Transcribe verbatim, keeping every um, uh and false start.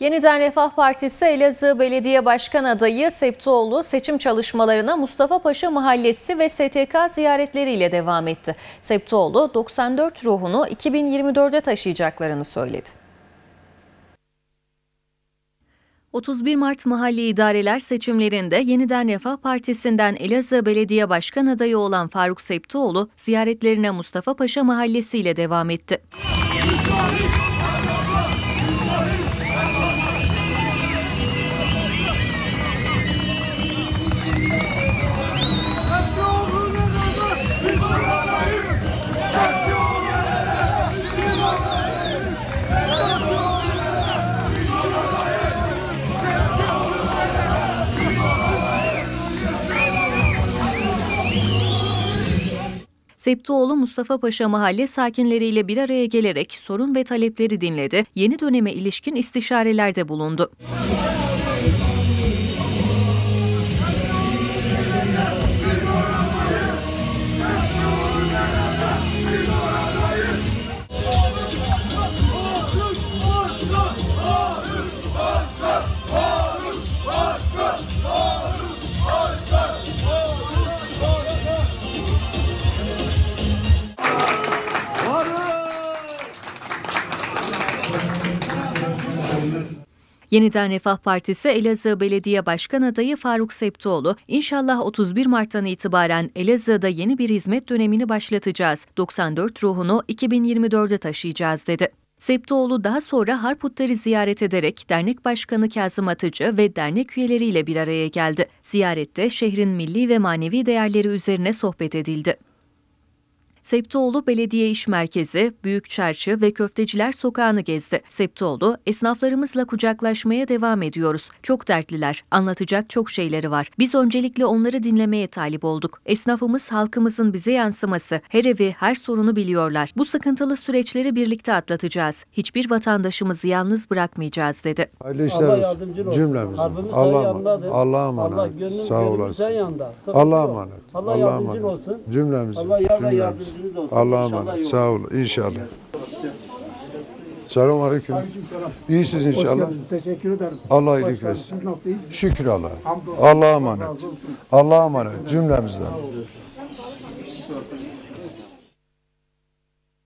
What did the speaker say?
Yeniden Refah Partisi Elazığ Belediye Başkan Adayı Septoğlu seçim çalışmalarına Mustafa Paşa Mahallesi ve S T K ziyaretleriyle devam etti. Septoğlu doksan dört ruhunu iki bin yirmi dörde taşıyacaklarını söyledi. otuz bir Mart Mahalli İdareler seçimlerinde Yeniden Refah Partisi'nden Elazığ Belediye Başkan Adayı olan Faruk Septoğlu ziyaretlerine Mustafa Paşa Mahallesi ile devam etti. Septoğlu Mustafa Paşa Mahalle sakinleriyle bir araya gelerek sorun ve talepleri dinledi, yeni döneme ilişkin istişarelerde bulundu. Yeniden Refah Partisi Elazığ Belediye Başkan Adayı Faruk Septoğlu, "İnşallah otuz bir Mart'tan itibaren Elazığ'da yeni bir hizmet dönemini başlatacağız. doksan dört ruhunu iki bin yirmi dörde taşıyacağız." dedi. Septoğlu daha sonra Harputları ziyaret ederek dernek başkanı Kazım Atıcı ve dernek üyeleriyle bir araya geldi. Ziyarette şehrin milli ve manevi değerleri üzerine sohbet edildi. Septoğlu Belediye İş Merkezi, Büyük Çarşı ve Köfteciler Sokağı'nı gezdi. Septoğlu, "Esnaflarımızla kucaklaşmaya devam ediyoruz. Çok dertliler, anlatacak çok şeyleri var. Biz öncelikle onları dinlemeye talip olduk. Esnafımız halkımızın bize yansıması, her evi, her sorunu biliyorlar. Bu sıkıntılı süreçleri birlikte atlatacağız. Hiçbir vatandaşımızı yalnız bırakmayacağız." dedi. Hayırlı işler olsun cümlemize. Allah'a emanet. Allah'a emanet. Sağ olasın. Allah'a emanet. Allah yardımcın olsun. Cümlemize. Allah yardımcınız olsun. Allah'a emanet. Sağ olun. İnşallah. Selamun aleyküm. İyisiniz inşallah. Teşekkür ederim. Allah iyilik versin. Siz nasılsınız? Şükür Allah'a. Allah'a emanet. Allah'a emanet. Cümlemizden.